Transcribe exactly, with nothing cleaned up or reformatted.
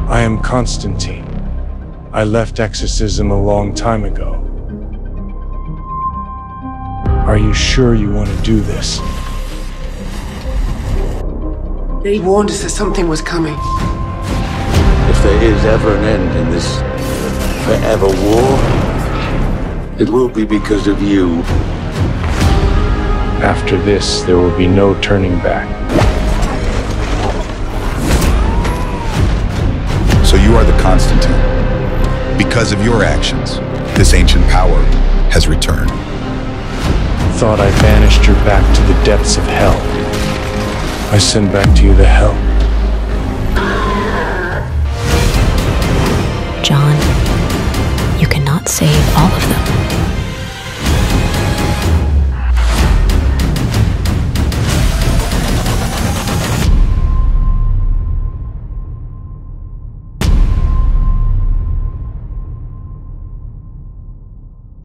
I am Constantine. I left exorcism a long time ago. Are you sure you want to do this? They warned us that something was coming. If there is ever an end in this forever war, it will be because of you. After this, there will be no turning back. So you are the Constantine. Because of your actions, this ancient power has returned. Thought I banished her back to the depths of hell. I send back to you the hell